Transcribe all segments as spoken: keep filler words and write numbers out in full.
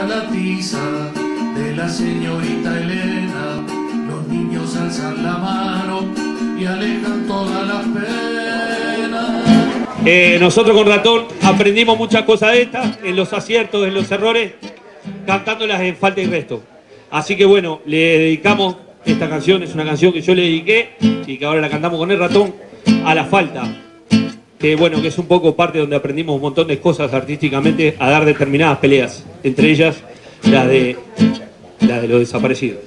la tiza de la señorita Elena, los niños alzan la mano y alejan todas las penas. Eh, nosotros con Ratón aprendimos muchas cosas de estas, en los aciertos, en los errores, cantándolas en falta y resto. Así que bueno, le dedicamos esta canción, es una canción que yo le dediqué y que ahora la cantamos con el Ratón, a la falta. Que bueno, que es un poco parte donde aprendimos un montón de cosas artísticamente a dar determinadas peleas, entre ellas la de, la de los desaparecidos.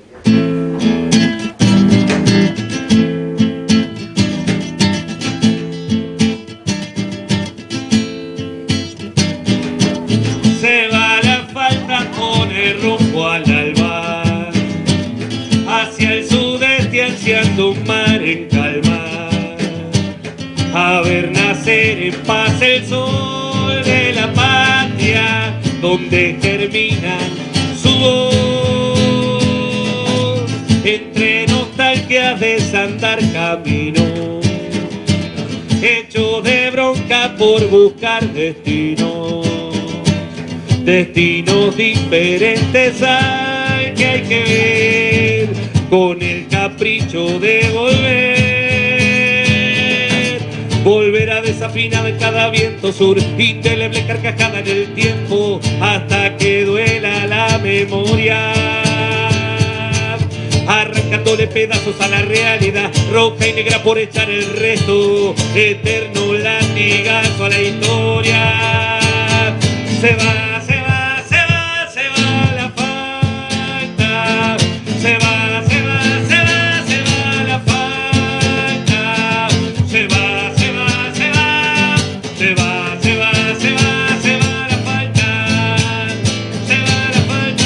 Se va la falta con el rumbo al alba, hacia el sudeste ansiando un mar en calma, a ver nacer en paz el sol de la patria, donde germina su voz, entre nostalgias de desandar camino, hecho de bronca por buscar destinos, destinos diferentes hay que hay que ver, con el capricho de volver. Volver a desafinar en cada viento sur, indeleble carcajada en el tiempo, hasta que duela la memoria, arrancándole pedazos a la realidad, roja y negra por echar el resto, eterno latigazo a la historia. Se va, se va, se va, se va la falta, se va, se va, se va, se va la falta, se va. Se va, se va, se va, se va la falta, se va la falta.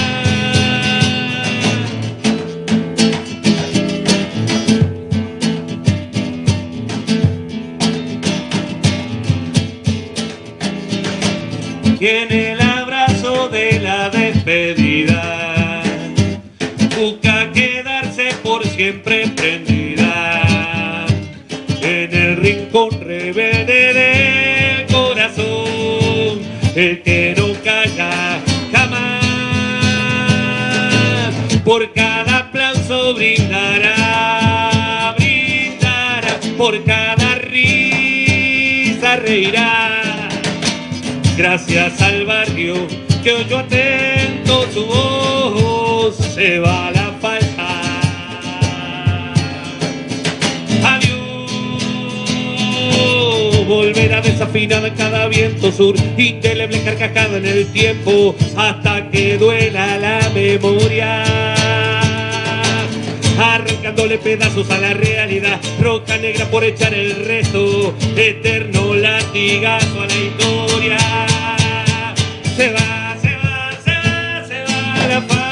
Tiene el abrazo de la despedida, busca quedarse por siempre prendida en el rincón rebelde del corazón, el que no calla jamás, por cada aplauso brindará, brindará, por cada risa reirá, gracias al barrio que oyó atento su voz. Se va la falta, volver a desafinar cada viento sur, indeleble carcajada en el tiempo, hasta que duela la memoria, arrancándole pedazos a la realidad, roja negra por echar el resto, eterno latigazo a la historia. Se va, se va, se va, se va la falta.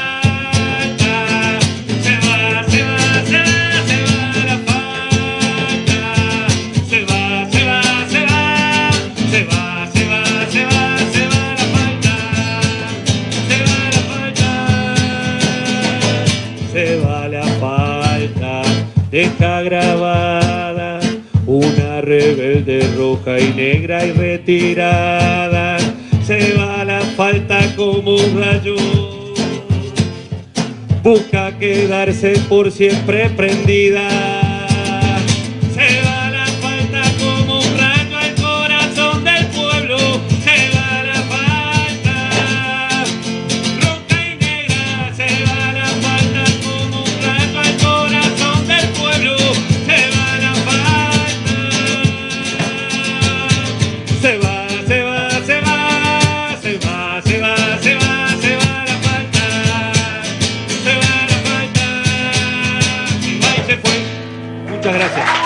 Se va la falta, deja grabada una rebelde roja y negra y retirada. Se va la falta como un rayo, busca quedarse por siempre prendida. Se va la falta como un rayo al corazón del pueblo. Se va la falta, roja y negra. Se va la falta como un rayo al corazón del pueblo. Se va la falta, se va, se va, se va, se va, se va, se va, se va la falta, se va la falta. Y va y se fue. Muchas gracias.